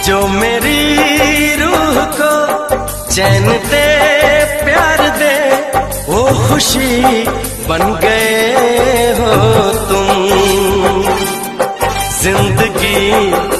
जो मेरी रूह को चैन दे, प्यार दे, वो खुशी बन गए हो तुम। जिंदगी